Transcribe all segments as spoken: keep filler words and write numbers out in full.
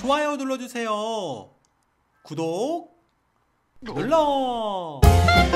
좋아요 눌러주세요. 구독 눌러.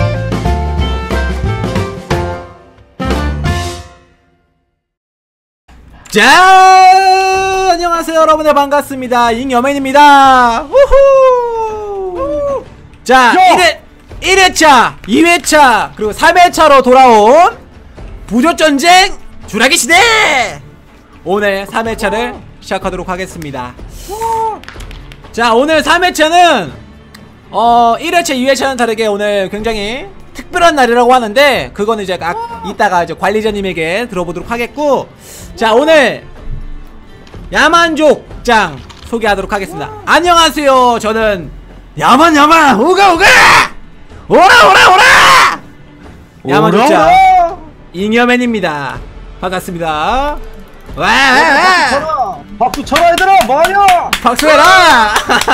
자, 안녕하세요 여러분들, 반갑습니다. 잉여맨입니다. 우후. 자, 일 회차, 이 회차, 그리고 삼 회차로 돌아온 부조전쟁 주라기 시대! 오늘 삼 회차를 시작하도록 하겠습니다. 자, 오늘 삼 회차는 어 일 회차, 이 회차는 다르게 오늘 굉장히 특별한 날이라고 하는데, 그거는 이제 아, 이따가 이제 관리자님에게 들어보도록 하겠고, 자, 오늘 야만족장 소개하도록 하겠습니다. 안녕하세요, 저는 야만 야만 오가 오가 오라 오라 오라 야만족장 잉여맨입니다. 반갑습니다. 와, 와, 박수 쳐라 얘들아. 뭐하냐? 박수해라.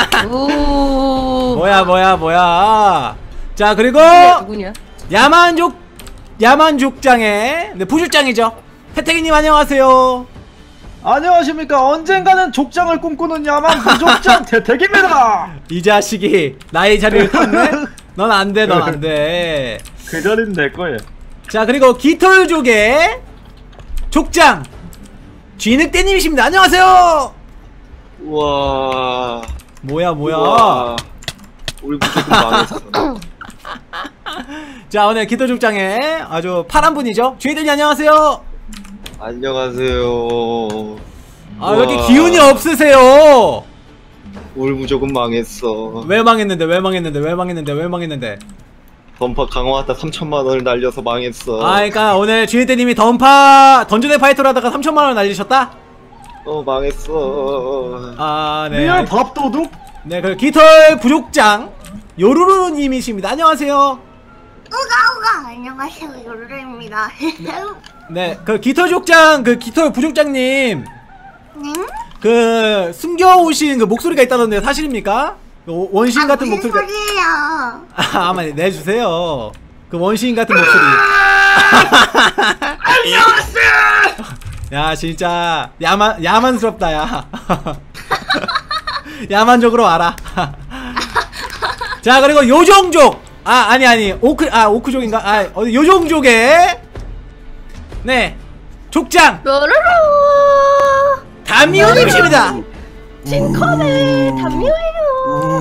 뭐야 뭐야 뭐야. 자, 그리고 누구냐? 야만족 야만족장의 네, 부족장이죠. 태태기님 안녕하세요. 안녕하십니까. 언젠가는 족장을 꿈꾸는 야만 부족장 태택입니다. 이 자식이 나의 자리를 탔네. 넌 안돼, 넌 안돼. 그 자리는 내 거예요. 자, 그리고 깃털족의 족장 쥐늑대님이십니다. 안녕하세요. 우와. 뭐야 뭐야. 우와. 우리 무조건 망했어. 자, 오늘 깃털족장의 아주 파란 분이죠. 쥐늑대님 안녕하세요. 안녕하세요. 아, 왜 이렇게 기운이 없으세요? 우리 무조건 망했어. 왜 망했는데 왜 망했는데 왜 망했는데 왜 망했는데. 던파 강화하다 삼천만 원을 날려서 망했어. 아, 그니까 오늘 쥐늑대님이 던파 던전의 파이터를 하다가 삼천만 원을 날리셨다? 어, 망했어. 아, 네. 리얼 밥도둑? 네, 그 깃털 부족장 요루루님이십니다. 안녕하세요. 우가 우가 안녕하세요, 요루루입니다. 네, 그 깃털 족장 그 깃털 부족장님, 네? 그 숨겨오신 그 목소리가 있다던데 사실입니까? 그 원시인 아, 같은 무슨 목소리가. 소리예요? 아, 아마 내주세요. 그 원시인 같은 목소리. 안녕하세요. 야, 진짜 야만 야만스럽다, 야. 야만족으로 와라. 자, 그리고 요정족. 아, 아니 아니 오크 아 오크족인가? 아, 어디 요정족의 네 족장 뾰로로 담미호님이십니다. 찐커네 담요예요.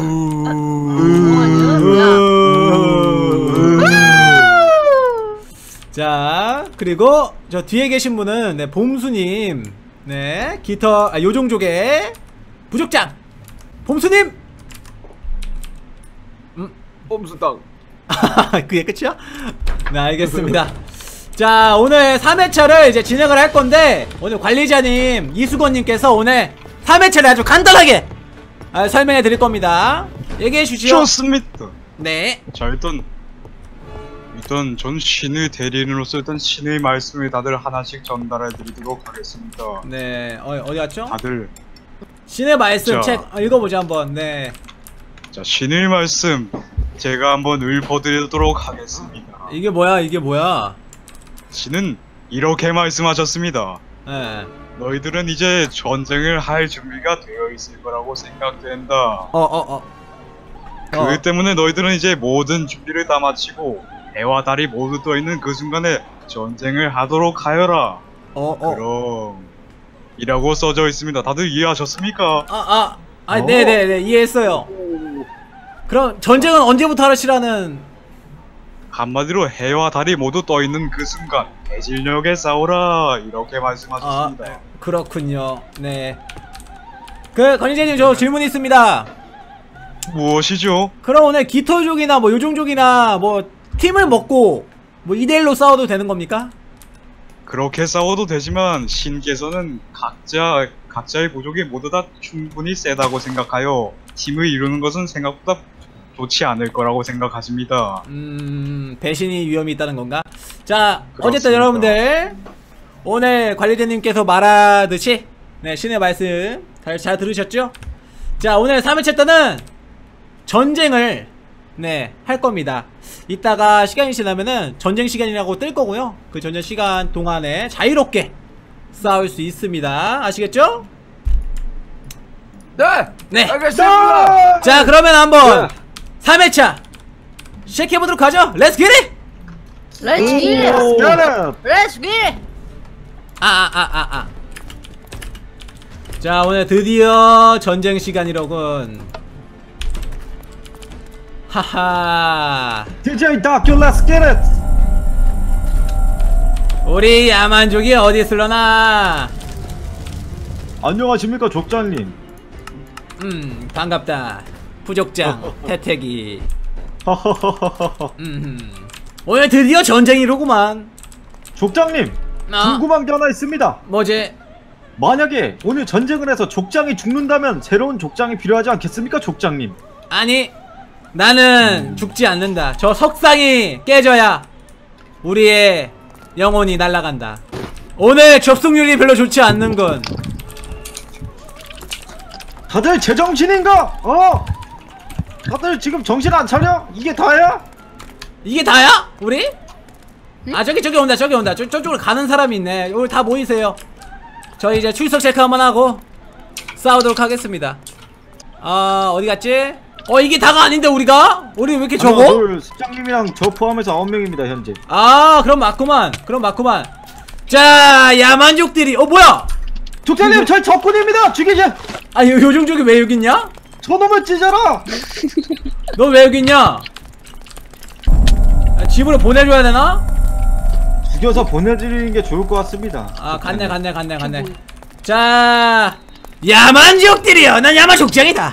자, 그리고 저 뒤에 계신 분은 네 봄수님, 네 깃털 아, 요정족의 부족장 봄수님. 음, 꼼수당. 그게 끝이야? 네, 알겠습니다. 자, 오늘 삼 회차를 이제 진행을 할 건데, 오늘 관리자님 이수건님께서 오늘 삼 회차를 아주 간단하게 아, 설명해 드릴 겁니다. 얘기해 주시죠. 좋습니다. 네. 자, 일단 일단 전 신의 대리인으로서 일단 신의 말씀을 다들 하나씩 전달해 드리도록 하겠습니다. 네, 어, 어디 갔죠? 다들 신의 말씀 자. 책 어, 읽어보자 한번. 네. 자, 신의 말씀 제가 한번 읊어드리도록 하겠습니다. 이게 뭐야, 이게 뭐야? 신은 이렇게 말씀하셨습니다. 네. 너희들은 이제 전쟁을 할 준비가 되어 있을 거라고 생각된다. 어, 어, 어. 그 어. 때문에 너희들은 이제 모든 준비를 다 마치고 해와 달이 모두 떠 있는 그 순간에 전쟁을 하도록 하여라. 어, 어. 그럼 이라고 써져 있습니다. 다들 이해하셨습니까? 아, 아, 아, 네, 네, 네, 이해했어요. 그럼 전쟁은 언제부터 하시라는? 한마디로 해와 달이 모두 떠 있는 그 순간 대질력에 싸우라 이렇게 말씀하셨습니다. 아, 그렇군요. 네. 그 관리자님, 저 질문 있습니다. 무엇이죠? 그럼 오늘 깃털족이나 뭐 요정족이나 뭐 팀을 먹고 뭐 이 대 일로 싸워도 되는 겁니까? 그렇게 싸워도 되지만 신께서는 각자 각자의 부족이 모두 다 충분히 세다고 생각하여 팀을 이루는 것은 생각보다 좋지 않을 거라고 생각하십니다. 음... 배신이 위험이 있다는 건가? 자, 그렇습니다. 어쨌든 여러분들 오늘 관리자님께서 말하듯이 네, 신의 말씀 잘, 잘 들으셨죠? 자, 오늘 삼 회차 때는 전쟁을 네, 할 겁니다. 이따가 시간이 지나면은 전쟁 시간이라고 뜰 거고요. 그 전쟁 시간 동안에 자유롭게 싸울 수 있습니다. 아시겠죠? 네. 네. 알겠습니다. 자, 그러면 한번 네. 삼 회차 시작해보도록 하죠. 렛츠 기릿! 렛츠 기! 오. 렛츠 기! 아, 아, 아, 아, 아. 자, 오늘 드디어 전쟁 시간이로군. 하하. 디제이 다큐 Let's get it. 우리 야만족이 어디 있을려나? 안녕하십니까 족장님. 음, 반갑다. 부족장 태태기. 음, 오늘 드디어 전쟁이로구만. 족장님, 어? 궁금한 게 하나 있습니다. 뭐지? 만약에 오늘 전쟁을 해서 족장이 죽는다면 새로운 족장이 필요하지 않겠습니까 족장님? 아니, 나는 죽지 않는다. 저 석상이 깨져야 우리의 영혼이 날아간다. 오늘 접속률이 별로 좋지 않는군. 다들 제정신인가? 어? 다들 지금 정신 안 차려? 이게 다야? 이게 다야? 우리? 아, 저기 저기 온다. 저기 온다. 저, 저쪽으로 가는 사람이 있네. 오늘 다 모이세요. 저희 이제 출석 체크 한번 하고 싸우도록 하겠습니다. 아, 어디 갔지? 어, 이게 다가 아닌데 우리가? 우리 왜 이렇게 적어? 둘, 수장님이랑 저 포함해서 아홉 명입니다 현재. 아, 그럼 맞구만. 그럼 맞구만. 자, 야만족들이. 어, 뭐야? 족장님 저희 적군입니다. 죽이자. 아, 요, 요정족이 왜 여기 있냐? 저놈을 찢어라. 너 왜 여기 있냐? 아, 집으로 보내줘야 되나? 죽여서 보내드리는 게 좋을 것 같습니다. 아, 갔네 갔네 갔네 갔네. 자, 야만족들이여. 난 야만족장이다.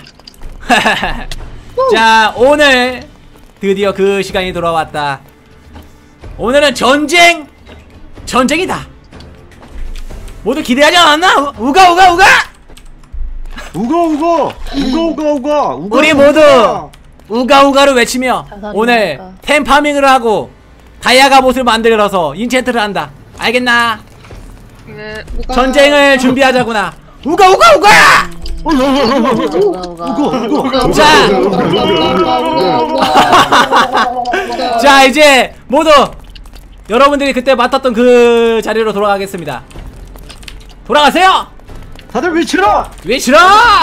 자, 오늘 드디어 그 시간이 돌아왔다. 오늘은 전쟁 전쟁이다. 모두 기대하지 않았나? 우가 우가 우가. 우거 우거 우거 우거 우거 우거 우리 모두 우가 우가를 외치며 감사합니다. 오늘 템 파밍을 하고 다이아 갑옷을 만들어서 인챈트를 한다. 알겠나? 네. 전쟁을 준비하자구나. 우가 우가 우가. 우거 우거. 자, 자, 이제 모두 여러분들이 그때 맡았던 그 자리로 돌아가겠습니다. 돌아가세요. 다들 위치로. 위치로.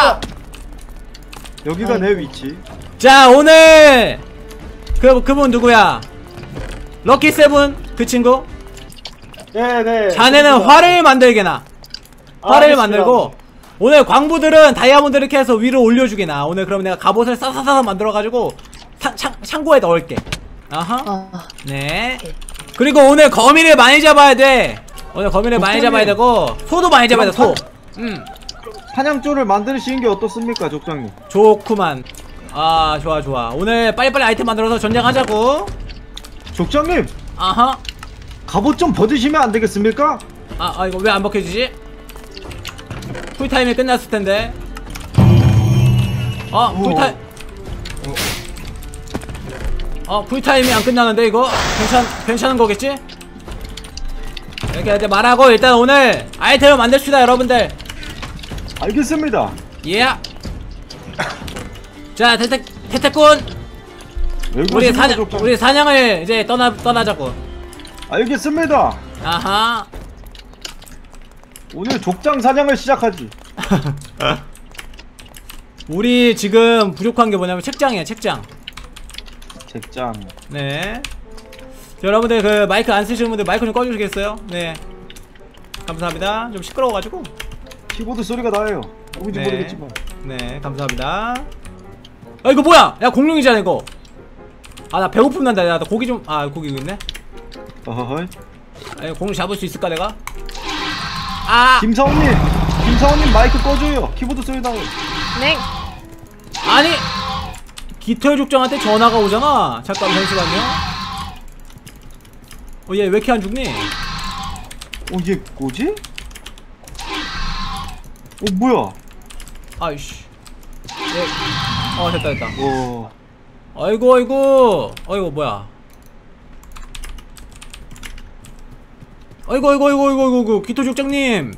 여기가 내 위치. 자, 오늘 그 그분 누구야? 럭키 세븐 그 친구. 네네. 자네는 활을 만들게나. 활을 만들고 오늘 광부들은 다이아몬드 이렇게 해서 위로 올려주게나. 오늘 그럼 내가 갑옷을 싸사싸 만들어가지고 차, 창, 창고에 넣을게. 아하. 네. 그리고 오늘 거미를 많이 잡아야 돼. 오늘 거미를 많이 잡아야 되고 소도 많이 잡아야 돼. 소. 음. 사냥조를 만드시는 게 어떻습니까 족장님? 좋구만. 아, 좋아 좋아. 오늘 빨리빨리 아이템 만들어서 전쟁하자고. 족장님 아하. 갑옷 좀 벗으시면 안 되겠습니까? 아, 아 이거 왜 안 벗겨지지? 쿨타임이 끝났을 텐데. 어, 쿨타임. 어, 쿨타임이 안 끝나는데 이거 괜찮 괜찮은 거겠지? 이렇게 이제 말하고 일단 오늘 아이템을 만듭시다 여러분들. 알겠습니다. 예. 자, 태태 태태꾼. 왜 우리 그러십니까, 사냥 족장님? 우리 사냥을 이제 떠나 떠나자고. 알겠습니다. 아하. 오늘 족장 사냥을 시작하지. 우리 지금 부족한 게 뭐냐면 책장이야, 책장. 책장. 네. 여러분들 그 마이크 안 쓰시는 분들 마이크 좀 꺼주시겠어요? 네. 감사합니다. 좀 시끄러워가지고. 키보드 소리가 나요. 누군지 네. 모르겠지만. 네, 감사합니다. 아, 이거 뭐야? 야, 공룡이잖아 이거. 아, 나 배고픔 난다. 야, 나 고기 좀. 아, 고기 여기 있네. 어허허이. 아, 이거 공룡 잡을 수 있을까 내가? 아, 김사원님, 김사원님 마이크 꺼줘요. 키보드 소리 나요. 네. 아니 깃털 족장한테 전화가 오잖아. 잠깐 잠시만요. 어, 얘 왜 이렇게 안 죽니? 어, 얘 뭐지? 어, 뭐야? 아이씨. 얘, 어, 됐다 됐다. 어, 아이고 아이고. 아이고 뭐야? 아이고 아이고 아이고 아이고 아이고 깃털 족장님.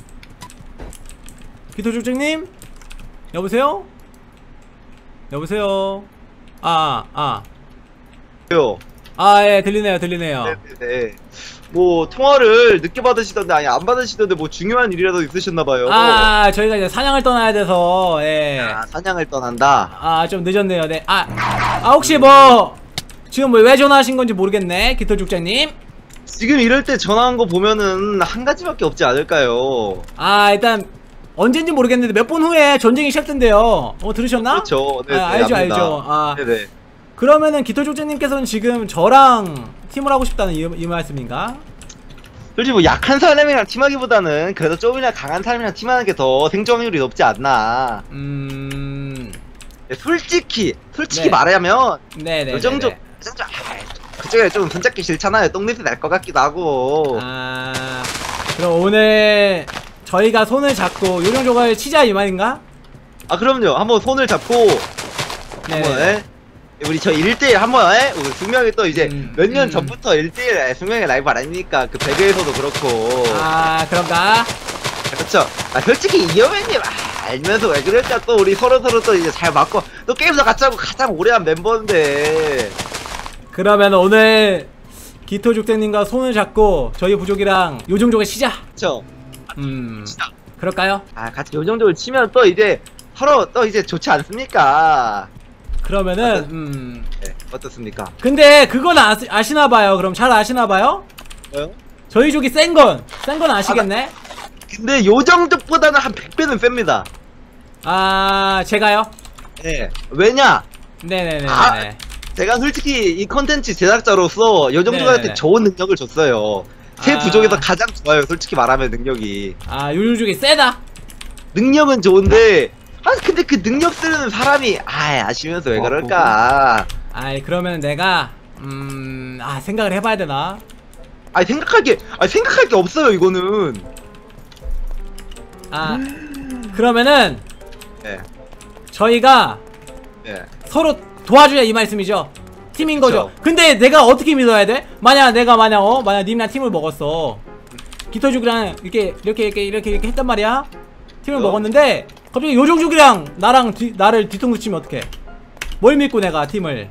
깃털 족장님? 여보세요? 여보세요? 아, 아. 요. 아, 예, 들리네요, 들리네요. 네네. 뭐 통화를 늦게 받으시던데 아니 안 받으시던데 뭐 중요한 일이라도 있으셨나봐요. 아 저희가 이제 사냥을 떠나야 돼서 예. 아, 사냥을 떠난다. 아 좀 늦었네요. 네. 아, 아 혹시 뭐 지금 뭐 왜 전화하신 건지 모르겠네, 깃털죽장님. 지금 이럴 때 전화한 거 보면은 한 가지밖에 없지 않을까요? 아 일단 언젠지 모르겠는데 몇 분 후에 전쟁이 시작된대요. 어 들으셨나? 그렇죠. 네, 아, 네, 알죠 압니다. 알죠. 아 네네. 그러면은 깃털죽장님께서는 지금 저랑 팀을 하고 싶다는 이, 이 말씀인가? 솔직히 뭐 약한 사람이랑 팀하기보다는 그래도 조금이나 강한 사람이랑 팀하는 게 더 생존 확률이 높지 않나. 음. 네, 솔직히 솔직히 네. 말하면 네네. 요정조 요정조 아, 그쪽에 좀 손잡기 싫잖아요. 똥냄새 날 것 같기도 하고. 아 그럼 오늘 저희가 손을 잡고 요정조가를 치자 이 말인가? 아 그럼요. 한번 손을 잡고 네. 한번 에? 우리 저 일 대일 한번 에? 우리 승명이 또 이제 음, 몇 년 음. 전부터 일 대일 승명의 라이브 아닙니까? 그 배그에서도 그렇고. 아 그런가? 그렇죠. 아 솔직히 이여맨님 아, 알면서 왜 그럴까? 또 우리 서로 서로 또 이제 잘 맞고 또 게임도 같이 하고 가장 오래한 멤버인데. 그러면 오늘 기토죽대님과 손을 잡고 저희 부족이랑 요정조가 치자. 그렇죠. 음 치자. 그럴까요? 아 같이 요정도를 치면 또 이제 서로 또 이제 좋지 않습니까? 그러면은 음 네, 어떻습니까? 근데 그건 아, 아시나봐요. 그럼 잘 아시나봐요? 뭐요? 저희 족이 센건 센 건 아시겠네? 근데 요정도보다는 한 백 배는 셉니다. 아 제가요? 네. 왜냐? 네네네. 아, 제가 솔직히 이 컨텐츠 제작자로서 요정도한테 네네네. 좋은 능력을 줬어요. 제 아. 부족에서 가장 좋아요. 솔직히 말하면 능력이. 아 요정족이 세다. 능력은 좋은데 아 근데 그 능력 쓰는 사람이 아 아시면서 왜 어, 그럴까? 아이 그러면 내가 음 아 생각을 해봐야 되나? 아니 생각할 게 아니 생각할 게 없어요 이거는. 아 그러면은 네. 저희가 네. 서로 도와주자 이 말씀이죠. 팀인 거죠. 그쵸. 근데 내가 어떻게 믿어야 돼? 만약 내가 만약 어 만약 님이랑 팀을 먹었어. 기토죽이랑 이렇게 이렇게 이렇게 이렇게 이렇게 했단 말이야. 팀을 어. 먹었는데 갑자기 요정죽이랑 나랑 뒤, 나를 뒤통수 치면 어떡해? 뭘 믿고 내가 팀을?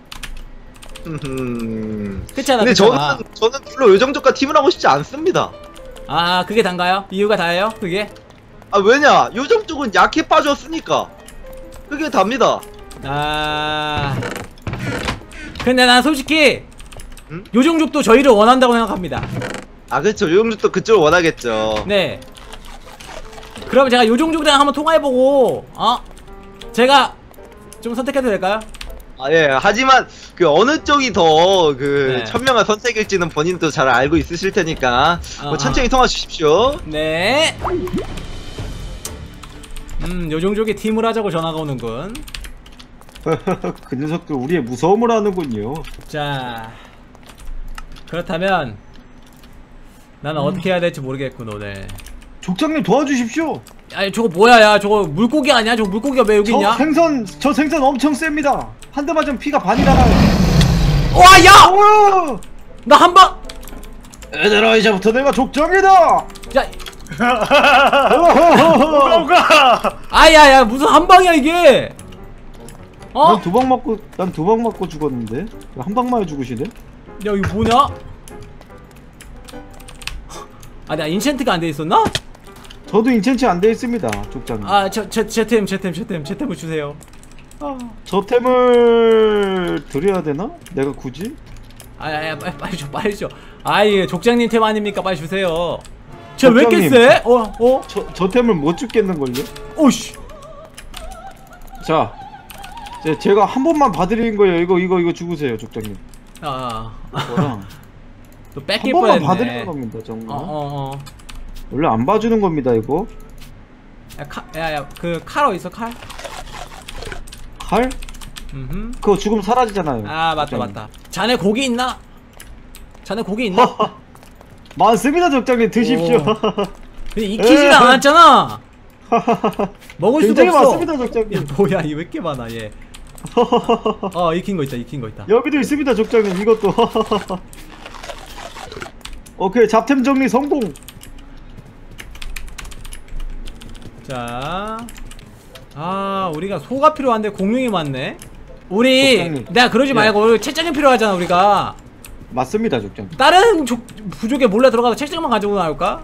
음. 그렇잖아. 근데 그렇잖아. 저는 저는 별로 요정족과 팀을 하고 싶지 않습니다. 아 그게 단가요? 이유가 다예요? 그게? 아 왜냐? 요정족은 약해 빠졌으니까. 그게 답니다. 아 근데 난 솔직히 응? 요정족도 저희를 원한다고 생각합니다. 아 그렇죠. 요정족도 그쪽을 원하겠죠. 네. 그럼 제가 요정족이랑 한번 통화해보고 어? 제가 좀 선택해도 될까요? 아 예. 하지만 그 어느 쪽이 더 그 네. 현명한 선택일지는 본인도 잘 알고 있으실 테니까 뭐 아하. 천천히 통화 주십시오. 네. 음 요정족이 팀을 하자고 전화가 오는군. 그 녀석들 우리의 무서움을 아는군요. 자 그렇다면 나는 어떻게 해야 될지 모르겠군 오늘. 족장님 도와주십시오. 아니 저거 뭐야 야 저거 물고기 아니야? 저거 물고기가 왜 여기 저 있냐? 생선 저 생선 엄청 셉니다. 한 대 맞으면 피가 반이 나가요. 와 야! 오! 나 한 방! 얘들아 이제부터 내가 족장이다. 야 오가 오가. 아야야 무슨 한 방이야 이게? 어? 난 두 방 맞고 난 두 방 맞고 죽었는데 한 방만에 죽으시네. 야 이거 뭐냐? 아 내가 인챈트가 안 돼 있었나? 저도 인챈트 안 돼 있습니다, 족장님. 아저제제템 제템 제템 제템을 주세요. 아 저 템을 드려야 되나? 내가 굳이? 아야 빨리 빨리 줘 빨리 줘. 아이 족장님 템 아닙니까? 빨리 주세요. 쟤 왜 이렇게 족장님. 세? 어 어? 저, 저 템을 못 죽겠는걸요? 오씨. 자, 제, 제가 한 번만 봐드리는 거예요. 이거 이거 이거 죽으세요, 족장님. 아. 이거랑 또 한 뺏길 번만 뻔했네. 봐드리는 겁니다, 정말. 어 어 어. 원래 안 봐주는 겁니다, 이거. 야야야 그 칼 어디 있어 칼? 칼? 음. 그거 죽으면 사라지잖아요. 아 맞다 족장님. 맞다. 자네 고기 있나? 자네 고기 있나? 많습니다, 족장님. 드십시오. 근데 익히지는 않았잖아. 먹을 수가 굉장히 없어. 많습니다, 야 족장님. 뭐야 이 왜 이렇게 많아 얘. 어 익힌 거 있다 익힌 거 있다. 여기도 있습니다, 족장님. 이것도. 오케이, 잡템 정리 성공. 자, 아 우리가 소가 필요한데 공룡이 많네. 우리 적당히. 내가 그러지 네. 말고 채짱이 필요하잖아 우리가. 맞습니다 족장님. 다른 족, 부족에 몰래 들어가서 책장만 가지고 나올까?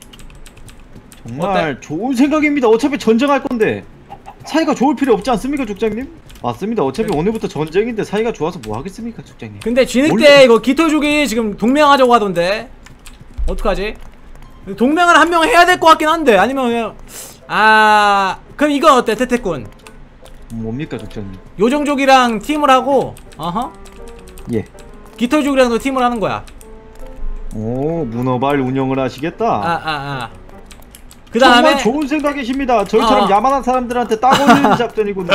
정말 좋은 생각입니다. 어차피 전쟁할 건데 사이가 좋을 필요 없지 않습니까 족장님? 맞습니다. 어차피 네. 오늘부터 전쟁인데 사이가 좋아서 뭐 하겠습니까 족장님? 근데 진흙 몰래- 때 이거 깃털족이 지금 동맹하자고 하던데 어떡하지? 동맹을 한 명 해야 될 것 같긴 한데 아니면 그냥 아 그럼 이건 어때 태태꾼? 뭡니까 족장님? 요정족이랑 팀을 하고 어허 예. 깃털족이랑도 팀을 하는 거야. 오 문어발 운영을 하시겠다. 아 아 아. 그 다음에 정말 좋은 생각이십니다. 저희처럼 어. 야만한 사람들한테 딱 걸리는 작전이군요.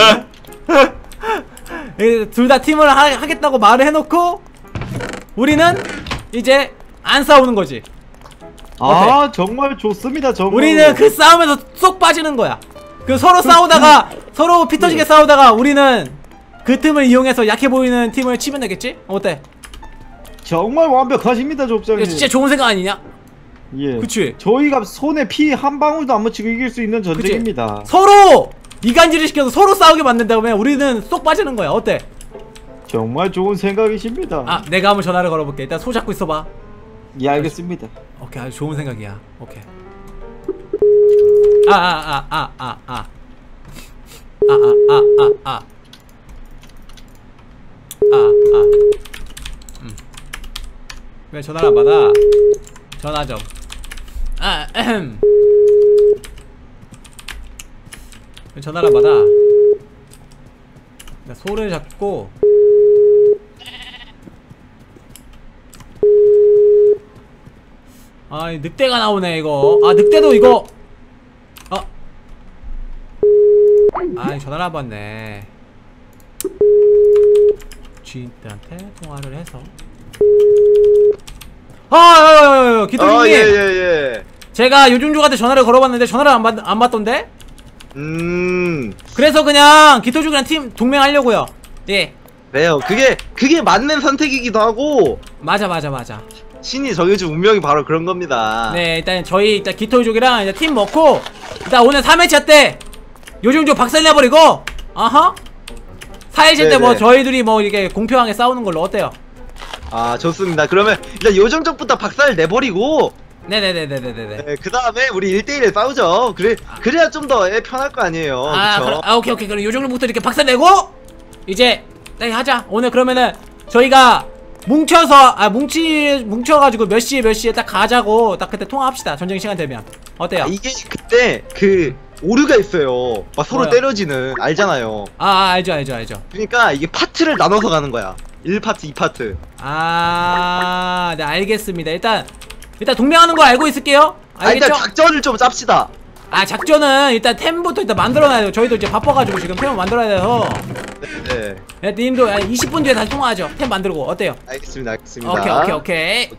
둘 다 팀을 하, 하겠다고 말을 해놓고 우리는 이제 안 싸우는 거지. 아 정말 좋습니다. 정말. 우리는 그 싸움에서 쏙 빠지는 거야. 그 서로 싸우다가 서로 피 터지게 싸우다가 우리는 그 틈을 이용해서 약해 보이는 팀을 치면 되겠지? 어때? 정말 완벽하십니다 족장님. 이거 진짜 좋은 생각 아니냐? 예. 그치? 저희가 손에 피 한 방울도 안 묻히고 이길 수 있는 전쟁입니다. 서로 이간질을 시켜서 서로 싸우게 만든다면 우리는 쏙 빠지는 거야. 어때? 정말 좋은 생각이십니다. 아 내가 한번 전화를 걸어볼게. 일단 손 잡고 있어봐. 예 알겠습니다. 오케이 아주 좋은 생각이야. 오케이. 아 아 아 아 아 아 아 아 아 아 아아 음. 왜 전화를 안 받아? 전화 좀. 아 에헴. 왜 전화를 안 받아? 나 소를 잡고. 아, 이 늑대가 나오네 이거. 아, 늑대도 이거. 어. 아, 전화를 안 받네. 주인들한테 통화를 해서. 아, 아, 아, 기토리님. 예, 예, 예. 제가 요중족한테 전화를 걸어봤는데 전화를 안 받, 안 받던데? 음, 그래서 그냥 기토족이랑 팀 동맹하려고요. 예. 그래요. 그게, 그게 맞는 선택이기도 하고, 맞아, 맞아, 맞아. 신이 정해준 운명이 바로 그런 겁니다. 네, 일단 저희 일단 기토족이랑 이제 팀 먹고 일단 오늘 삼 회차 때 요중족 박살내버리고 아하 사 회차 때 뭐 네네. 저희들이 뭐 이렇게 공평하게 싸우는 걸로 어때요? 아, 좋습니다. 그러면 일단 요정적부터 박살 내버리고, 네네네네네네. 네, 그 다음에 우리 일 대일에 싸우죠. 그래, 그래야 좀 더 편할 거 아니에요. 아, 그쵸? 그럼, 아 오케이 오케이 그럼 요정족부터 이렇게 박살내고 이제 네 하자. 오늘 그러면은 저희가 뭉쳐서 아 뭉치 뭉쳐가지고 몇 시에 몇 시에 딱 가자고 딱 그때 통화합시다. 전쟁 시간 되면 어때요? 아, 이게 그때 그 오류가 있어요. 막 서로 뭐야? 때려지는, 알잖아요. 아, 아 알죠 알죠 알죠. 그러니까 이게 파트를 나눠서 가는 거야. 일 파트, 이 파트. 아, 네 알겠습니다. 일단 일단 동맹하는 거 알고 있을게요. 아, 알겠죠? 일단 작전을 좀 짭시다. 아 작전은 일단 템부터 일단 만들어놔야 돼요. 저희도 이제 바빠가지고 지금 템을 만들어야 돼서. 네, 네, 님도 이십 분 뒤에 다시 통화하죠. 템 만들고 어때요? 알겠습니다, 알겠습니다. 오케이 오케이 오케이.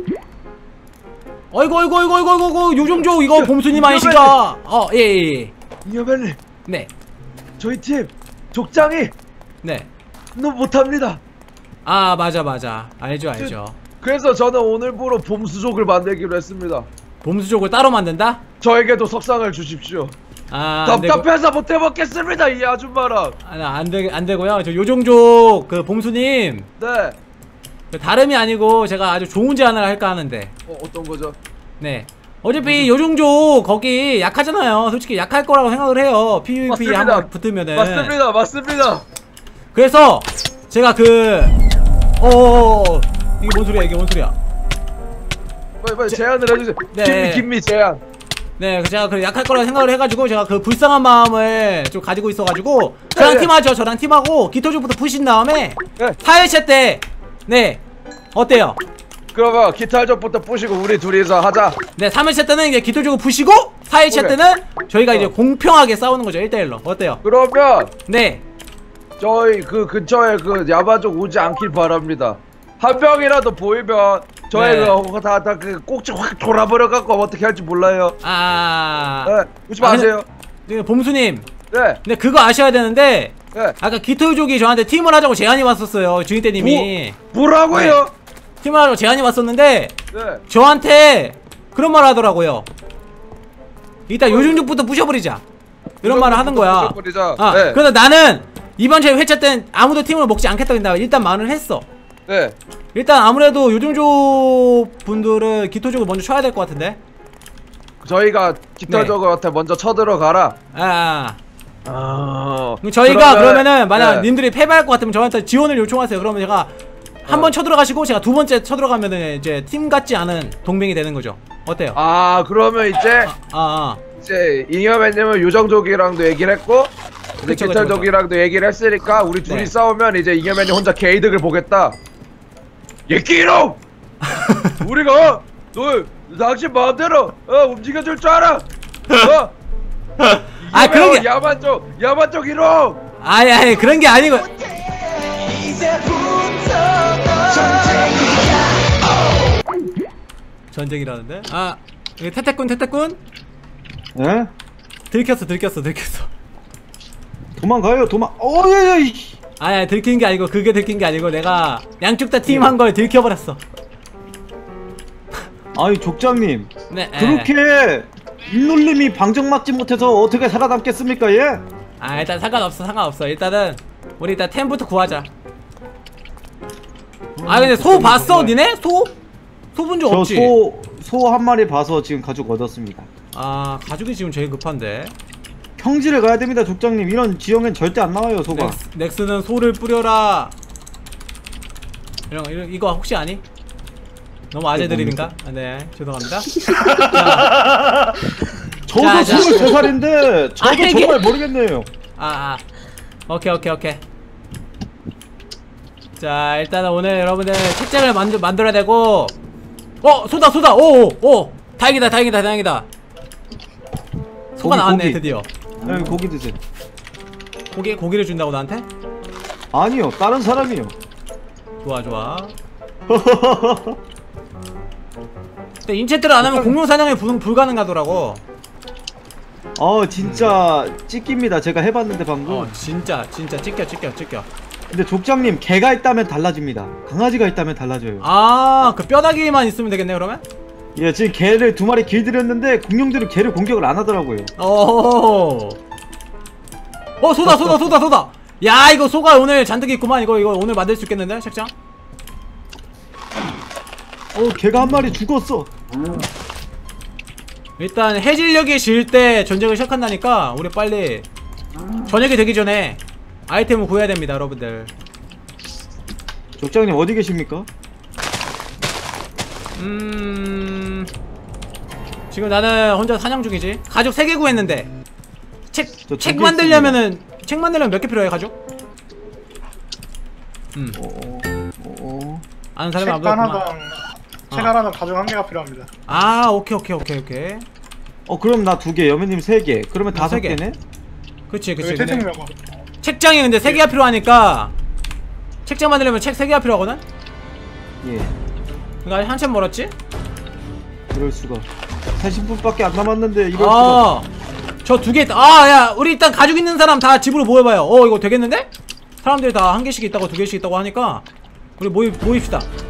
어이구 어이구 어이구 어이구 어이구 요정조 이거 봄수님 아니신가? 어 예 예. 이여맨님, 네 저희 팀 족장이 네. 너무 못합니다. 아 맞아 맞아 알죠 알죠. 그래서 저는 오늘부로 봄수족을 만들기로 했습니다. 봄수족을 따로 만든다? 저에게도 석상을 주십시오. 아 안되고 답답해서 못 해먹겠습니다, 이 아줌마랑. 아, 안되 안되고요. 저 요정족 그 봄수님 네. 그 다름이 아니고 제가 아주 좋은 제안을 할까 하는데. 어, 어떤 거죠? 네. 어차피 요정족 거기 약하잖아요. 솔직히 약할 거라고 생각을 해요. 피브이피 맞습니다. 한번 붙으면은. 맞습니다, 맞습니다. 그래서 제가 그 어어어 이게 뭔 소리야 이게 뭔 소리야? 빨리 빨리 제안을 해주세요. 네. 김미 김미 제안. 네, 그 제가 그 약할 거라고 생각을 해가지고 제가 그 불쌍한 마음을 좀 가지고 있어가지고 저랑 네. 팀하죠. 저랑 팀하고 기토족부터 푸신 다음에 네. 사 회차 때 네 어때요? 그러면 기타족부터 부시고 우리 둘이서 하자. 네, 삼 회차 때는 이제 기토족을 푸시고 사 회차 오케이. 때는 저희가 이제 어. 공평하게 싸우는 거죠. 일 대 일로 어때요? 그러면 네. 저희 그 근처에 그 야마족 오지 않길 바랍니다. 한 명이라도 보이면 저희 네. 그 다 다 그 꼭지 확 돌아버려 갖고 어떻게 할지 몰라요. 아, 네, 오지 아, 마세요. 네, 봄수님. 네, 근데 그거 아셔야 되는데 네. 아까 기토족이 저한테 팀을 하자고 제안이 왔었어요. 주인대님이 뭐라고요? 팀을 하자고 제안이 왔었는데 네. 저한테 그런 말 하더라고요. 일단 요정족부터 부셔버리자 이런 말을 하는 거야. 부셔버리자. 아, 네. 그래서 나는 이번 제 회차 땐 아무도 팀을 먹지 않겠다고 했다 일단 말을 했어. 네. 일단 아무래도 요정조 분들은 기토족을 먼저 쳐야 될 것 같은데. 저희가 깃털적한테 먼저 쳐들어가라. 아, 아. 그럼 저희가 그러면- 그러면은 만약 네. 님들이 패배할 것 같으면 저한테 지원을 요청하세요. 그러면 제가 한 번 어. 쳐들어가시고 제가 두 번째 쳐들어가면은 이제 팀 같지 않은 동맹이 되는 거죠. 어때요? 아 그러면 이제 아, 아. 이제 잉여맨님은 요정족이랑도 얘기를 했고 이제 그쵸, 그쵸, 깃털족이랑도 얘기를 했으니까 우리 둘이 네. 싸우면 이제 잉여맨이 혼자 개이득을 보겠다. 얘끼로 우리가 너 당신 마음대로 어, 움직여줄 줄 알아. 어? 아, 그런 게- 야만족 야만족 이로. 아니 아니 그런 게 아니고. 전쟁이라는데? 아, 여기 태태꾼 태태꾼 예? 들켰어 들켰어 들켰어. 도망가요 도망. 어예예. 아니, 아니 들킨 게 아니고 그게 들킨 게 아니고 내가 양쪽 다 팀 한 걸 들켜버렸어. 아니 족장님 네. 에. 그렇게 잇눌림이 방정 맞지 못해서 어떻게 살아남겠습니까 예? 아 일단 상관없어 상관없어. 일단은 우리 일단 템부터 구하자. 아 근데 소 봤어 니네? 소? 소 본 적 없지? 저소소 한 마리 봐서 지금 가죽 얻었습니다. 아 가죽이 지금 제일 급한데. 평지를 가야 됩니다 족장님. 이런 지형엔 절대 안 나와요 소가. 넥스, 넥스는 소를 뿌려라. 이런, 이런 이거 혹시 아니? 너무 아재 드립인가? 아, 네 죄송합니다. 자, 저도 자, 자. 스물세 살인데 저도 아, 이게- 정말 모르겠네요. 아, 아 오케이 오케이 오케이. 자 일단은 오늘 여러분들 책장을 만들, 만들어야 되고. 어 소다 소다 오오 다행이다 다행이다 다행이다. 소가 고기, 나왔네 고기. 드디어. 네, 고기 드세요. 고기 고기를 준다고 나한테? 아니요 다른 사람이요. 좋아 좋아. 근데 인체트를 안 하면 공룡 사냥이 불, 불가능하더라고. 어 진짜 찢깁니다. 제가 해봤는데 방금. 어 진짜 진짜 찢겨 찢겨 찢겨. 근데 족장님 개가 있다면 달라집니다. 강아지가 있다면 달라져요. 아 그 뼈다귀만 있으면 되겠네 그러면? 예 지금 개를 두 마리 길들였는데 공룡들이 개를 공격을 안 하더라고요. 어. 어 소다 소다 소다 소다. 야 이거 소가 오늘 잔뜩 있구만. 이거 이거 오늘 만들 수 있겠는데 책장? 어 개가 한 마리 죽었어. 일단 해질녘이 질 때 전쟁을 시작한다니까 우리 빨리 저녁이 되기 전에 아이템을 구해야 됩니다 여러분들. 족장님 어디 계십니까? 음 지금 나는 혼자 사냥 중이지. 가죽 세 개 구했는데 책 저 책 두 개 만들려면은 책 만들려면 몇 개 필요해 가죽? 음 어, 어, 어. 아는 책 사람이 아무도 없구나. 하나당 책 어. 하나당 가죽 한 개가 필요합니다. 아 오케이 오케이 오케이 오케이. 어 그럼 나 두 개, 여매님 세 개. 그러면 나 다섯 세 개. 개네. 그치 그치. 여기 근데 태생이라고. 책장이 근데 세 개가 필요하니까 책장 만들려면 책 세 개가 필요하거든? 예. 그니까 한참 멀었지? 그럴 수가. 사십 분밖에 안 남았는데 이럴 아, 저 두 개 있다. 아, 야, 우리 일단 가죽 있는 사람 다 집으로 모여봐요. 어, 이거 되겠는데? 사람들이 다 한 개씩 있다고 두 개씩 있다고 하니까 우리 모이, 모입시다. 수가.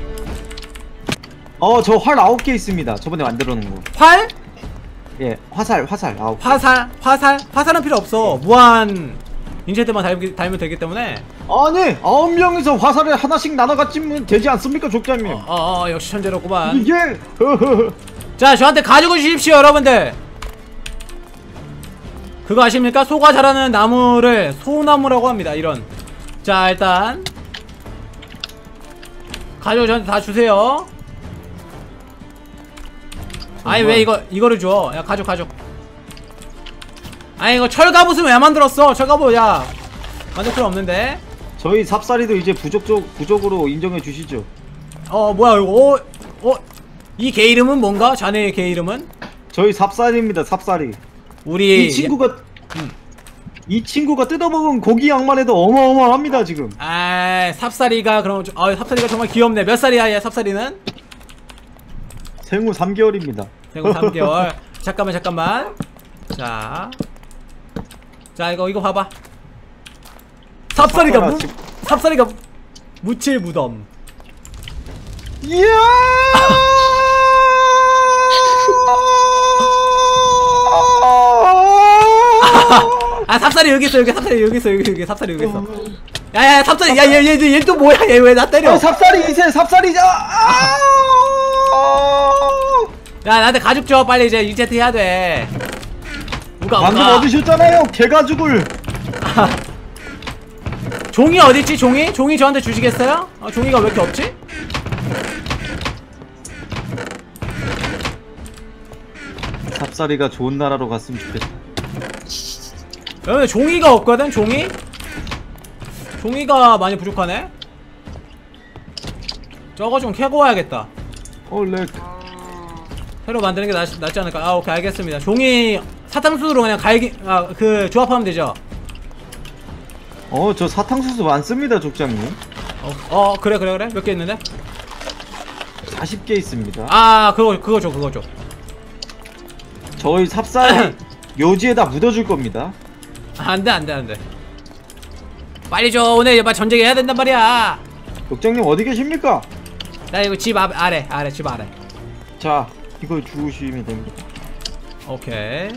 어 저 활 아홉 개 있습니다. 저번에 만들어 놓은 거. 활? 예, 화살, 화살 아홉 개. 화살? 화살? 화살은 필요 없어. 무한 인체들만 달기, 달면 되기 때문에. 아니 아홉 명이서 화살을 하나씩 나눠 갖지면 되지 않습니까, 족장님? 어, 어, 어 역시 천재롭구만. 이게 자, 저한테 가죽을 주십시오, 여러분들. 그거 아십니까? 소가 자라는 나무를 소나무라고 합니다. 이런. 자, 일단 가죽 저한테 다 주세요. 아니 왜 이거 이거를 줘? 야 가죽 가죽. 아니 이거 철갑옷은 왜 만들었어? 철갑옷 야 만들 필요 없는데. 저희 삽살이도 이제 부족적 부족으로 인정해 주시죠. 어 뭐야 이거? 어? 어? 이 개 이름은 뭔가? 자네의 개 이름은? 저희 삽살입니다, 삽살이. 우리 이 친구가 이 친구가 뜯어먹은 고기 양만 해도 어마어마합니다 지금. 아 삽살이가 그럼 좀- 아 삽살이가 정말 귀엽네. 몇 살이야 얘 삽살이는? 생후 삼 개월입니다. 생후 삼 개월. 잠깐만 잠깐만. 자, 자 이거 이거 봐봐. 삽살이가 무, 삽살이가 묻힐 무덤. 이야! 아 삽살이 여기 있어 여기 삽살이 여기 있어 여기 여기 삽살이 여기 있어. 야야 삽살이 야얘얘얘 또 뭐야 얘 왜 나 때려? 어, 삽살이 이세 삽살이자. 아! 야 나한테 가죽 줘 빨리 이제 리세트 해야 돼. 우가 방금 우가. 얻으셨잖아요 개가죽을. 종이 어딨지 종이? 종이 저한테 주시겠어요? 아 종이가 왜 이렇게 없지? 삽살이가 좋은 나라로 갔으면 좋겠다. 여러분 종이가 없거든 종이? 종이가 많이 부족하네? 저거 좀 캐고 와야겠다. 헐렉. 새로 만드는 게 낫, 낫지 않을까? 아 오케이 알겠습니다. 종이 사탕수수로 그냥 갈기 아 그 조합하면 되죠? 어, 저 사탕수수 많습니다, 족장님. 어, 어 그래 그래 그래 몇 개 있는데? 사십 개 있습니다. 아 그거 그거 줘 그거 줘. 저희 삽살 묘지에다 묻어줄 겁니다. 안돼 안돼 안돼. 빨리 줘 오늘 막 전쟁 해야 된단 말이야. 족장님 어디 계십니까? 나 이거 집 앞, 아래 아래 집 아래. 자, 이걸 주우시면 됩니다. 오케이.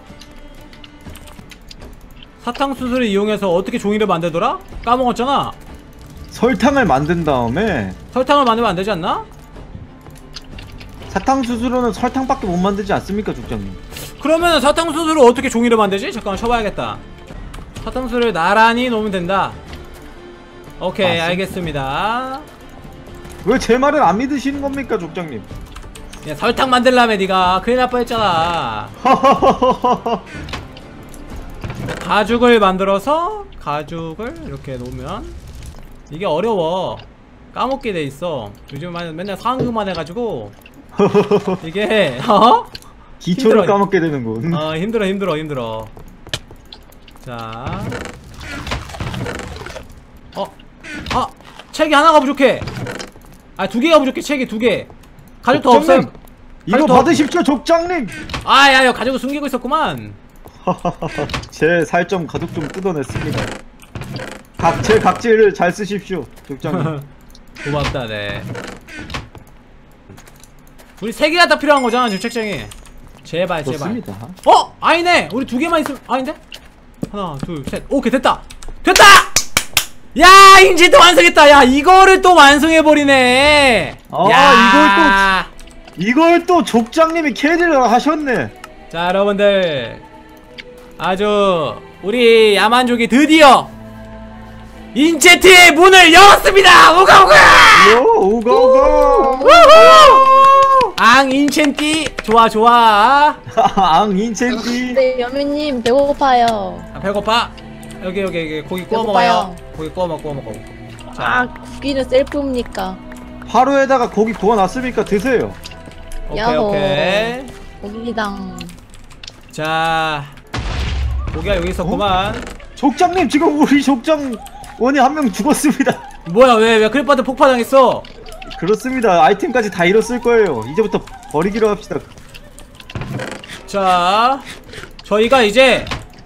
사탕수수를 이용해서 어떻게 종이를 만들더라? 까먹었잖아. 설탕을 만든 다음에 설탕을 만들면 안 되지 않나? 사탕수수로는 설탕밖에 못 만들지 않습니까, 족장님? 그러면 사탕수수를 어떻게 종이를 만들지? 잠깐만 쳐봐야겠다. 사탕수수를 나란히 놓으면 된다. 오케이 맞습니다. 알겠습니다. 왜 제 말을 안 믿으시는 겁니까, 족장님? 야 설탕 만들라며 니가 큰일 날 뻔했잖아. 가죽을 만들어서 가죽을 이렇게 놓으면 이게 어려워. 까먹게 돼 있어. 요즘 맨날 상황극만 해가지고 이게 어? 기초를 힘들어. 까먹게 되는군. 어 힘들어 힘들어 힘들어. 자, 어, 아 책이 하나가 부족해. 아 두 개가 부족해. 책이 두 개. 가죽 더 없어요. 족장님, 이거 가죽 더- 받으십시오, 족장님. 아야야 가죽을 숨기고 있었구만. 제 살 좀 가죽 좀 뜯어냈습니다. 각, 제 각질을 잘 쓰십시오, 족장님. 고맙다 네. 우리 세 개가 다 필요한 거잖아 지금 책장이. 제발 제발. 좋습니다. 어 아니네. 우리 두 개만 있으면 아닌데? 하나 둘 셋. 오케이 됐다 됐다. 야 인제 또 완성했다. 야 이거를 또 완성해버리네. 아, 야. 이걸 또 족장님이 캐리를 하셨네. 자 여러분들 아주 우리 야만족이 드디어 인체트의 문을 열었습니다. 우가 우가. 요, 우가, 우가. 앙 인첸띠 좋아 좋아. 앙, 인첸티. 네, 여민님 배고파요. 아, 배고파. 여기 여기 여기 고기 구워 배고파요. 먹어요. 고기 구워 먹 구워 먹어. 아, 자 고기는 셀프입니까? 화로에다가 고기 구워놨으니까 드세요. 오케이 야호. 오케이. 고기당. 자 고기가 여기 있었구만. 족장님, 지금 우리 족장원이 한 명 죽었습니다. 뭐야 왜 왜 크리퍼한테 폭파당했어? 그렇습니다. 아이템까지 다 잃었을 거예요. 이제부터 버리기로 합시다. 자 저희가 이제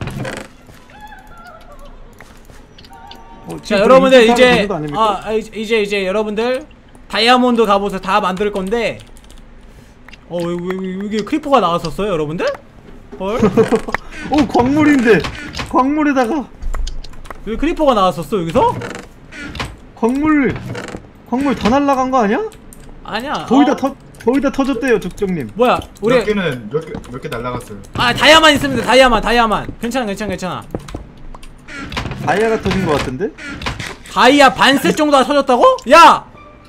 어, 자 지금 여러분들 인증 이제 되는 거 아닙니까? 아 이제 이제 이제 여러분들 다이아몬드 갑옷을 다 만들 건데 어왜 왜 여기 크리퍼가 나왔었어요 여러분들? 헐? 오, 광물인데 광물에다가 왜 크리퍼가 나왔었어 여기서? 광물 광물 다 날라간 거 아니야? 아니야. 거의 다 어, 터 거의 다 터졌대요, 족장님. 뭐야 우리 몇 개는 몇 개 몇 개 날라갔어요. 아 다이아만 있으면 돼. 다이아만 다이아만 괜찮아 괜찮아 괜찮아. 다이아가 터진 거 같은데? 다이아 반셋 정도가 터졌다고? 야!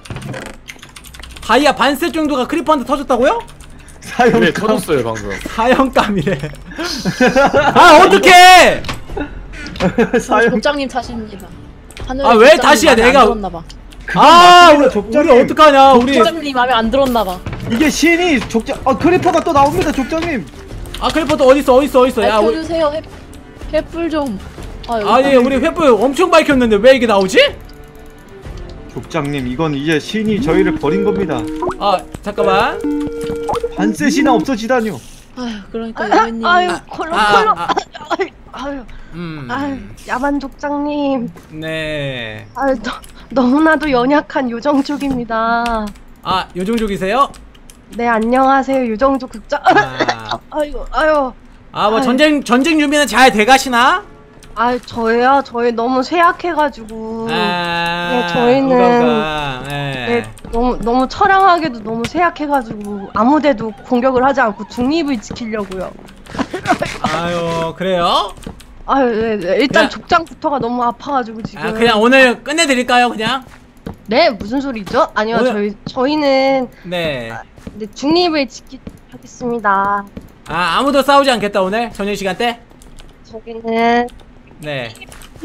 다이아 반셋 정도가 크리퍼한테 터졌다고요? 사용 네, 터졌어요 방금. 사형감이래. 아 어떡해! 사용. 족장님 탓입니다. 하늘에 아, 왜 족장님 다시야, 마음에 내가- 안 들었나봐. 아 우리, 족장님. 우리 어떡하냐 우리. 족장님 마음에 안 들었나봐. 이게 신이 족장. 아, 크리퍼가 또 나옵니다, 족장님. 아 크리퍼 또 어딨어 어딨어 어딨어. 야 우리, 알려주세요. 횃, 횃불 좀. 아, 여기 아니 우리 횃불 엄청 밝혔는데 왜 이게 나오지? 족장님, 이건 이제 신이 저희를 버린 겁니다. 아 잠깐만. 반셋이나 없어지다뇨. 아휴, 그러니까 여민님. 아유, 아, 콜록콜록. 아, 아유, 아유, 음. 아유, 야만 족장님. 네. 아유, 너, 너무나도 연약한 요정족입니다. 아 요정족이세요? 네, 안녕하세요, 요정족 국장. 아, 아이고, 아유. 아 뭐 아유. 전쟁 전쟁 준비는 잘 돼가시나? 아 저희요 저희 너무 쇠약해가지고 아, 네, 저희는- 우가우가, 예. 네, 너무 너무 처량하게도 너무 쇠약해가지고 아무데도 공격을 하지 않고 중립을 지키려고요. 아유, 그래요? 아유 네, 네. 일단 그냥- 족장부터가 너무 아파가지고 지금. 아, 그냥 오늘 끝내드릴까요, 그냥? 네 무슨 소리죠? 아니요 오늘- 저희 저희는 네. 네, 중립을 지키도록 하겠습니다. 아, 아무도 싸우지 않겠다, 오늘? 저녁 시간 때? 저희는 네.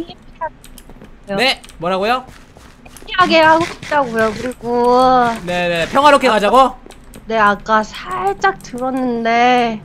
네, 뭐라고요? 피하게 하고 싶다고요. 그리고 네네, 평화롭게 가자고? 네 아까 살짝 들었는데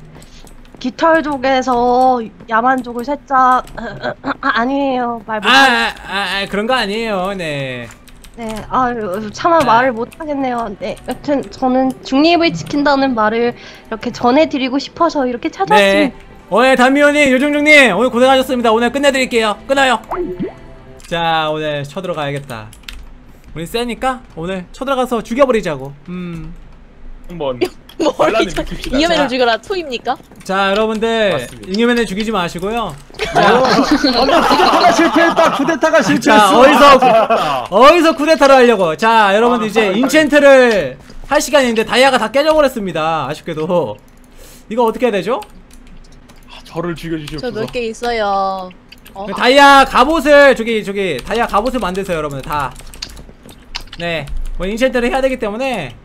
깃털족에서 야만족을 살짝 아, 아니에요 말 못. 아, 아, 아, 아, 그런 거 아니에요, 네. 네, 아유, 차마 네. 말을 못 하겠네요. 네, 여튼 저는 중립을 지킨다는 말을 이렇게 전해드리고 싶어서 이렇게 찾아왔습니다. 네. 오늘 단미호님, 요정중님, 오늘 고생하셨습니다. 오늘 끝내드릴게요. 끊어요. 자, 오늘 쳐들어가야겠다. 우리 세니까 오늘 쳐들어가서 죽여버리자고. 음. 한번 뭘 반란을 저- 일으킵시다. 이여맨을 자. 죽여라 투입니까? 자, 여러분들, 맞습니다. 잉여맨을 죽이지 마시고요. 쿠데타가 실패했다. 쿠데타가 자, 실패했어. 어디서, 어디서 쿠데타를 하려고. 자, 여러분들 이제 인챈트를 할 시간인데 다이아가 다 깨져버렸습니다. 아쉽게도. 이거 어떻게 해야 되죠? 저를 죽여주시옵소서. 저 몇 개 있어요. 어, 다이아 갑옷을 저기 저기 다이아 갑옷을 만드세요 여러분들 다. 네, 뭐 인챈트를 해야 되기 때문에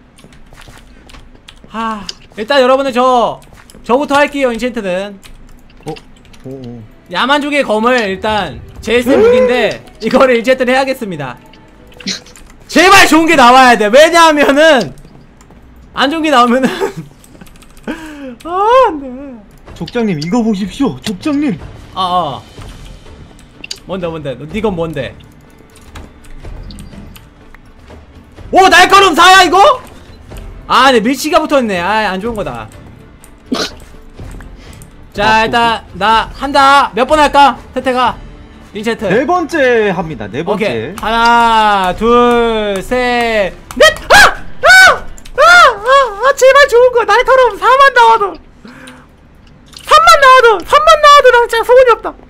하 일단 여러분들 저 저부터 할게요. 인챈트는 오, 오. 야만족의 검을 일단 제일 센 무기인데 이거를 인챈트를 해야겠습니다. 제발 좋은 게 나와야 돼. 왜냐하면은 안 좋은 게 나오면은 아 안돼. 족장님 이거 보십시오. 족장님. 아 어. 뭔데 뭔데 니건 뭔데? 오 날카로움 사야 이거? 아 네 밀치가 붙어있네. 아 안좋은거다. 자 일단 나 한다. 몇 번 할까? 태태가 인챈트 네 번째 합니다. 네 번째. 오케이 하나 둘셋 넷! 아! 아! 아! 아! 아 제발 좋은거 날카로움 사만 나와도 삼만 나와도 삼만 나와도 나 진짜 소원이 없다.